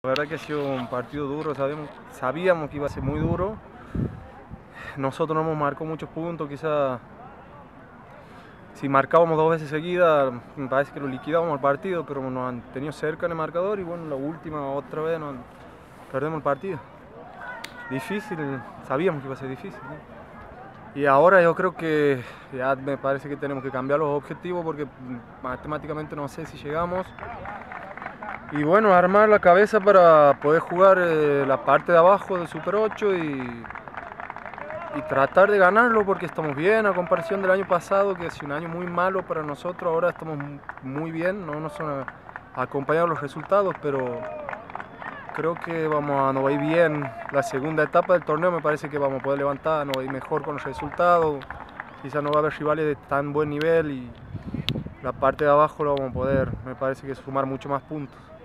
La verdad que ha sido un partido duro, sabíamos que iba a ser muy duro. Nosotros no hemos marcado muchos puntos, quizás si marcábamos 2 veces seguidas, me parece que lo liquidábamos el partido, pero nos han tenido cerca en el marcador y bueno, la última otra vez perdemos el partido. Difícil, sabíamos que iba a ser difícil, ¿no? Y ahora yo creo que ya me parece que tenemos que cambiar los objetivos porque matemáticamente no sé si llegamos. Y bueno, armar la cabeza para poder jugar la parte de abajo del Super 8 y tratar de ganarlo porque estamos bien a comparación del año pasado, que es un año muy malo para nosotros. Ahora estamos muy bien, no nos han acompañado los resultados, pero creo que nos va a ir bien la segunda etapa del torneo. Me parece que vamos a poder levantar, nos va a ir mejor con los resultados, quizás no va a haber rivales de tan buen nivel y la parte de abajo lo vamos a poder, me parece que sumar mucho más puntos.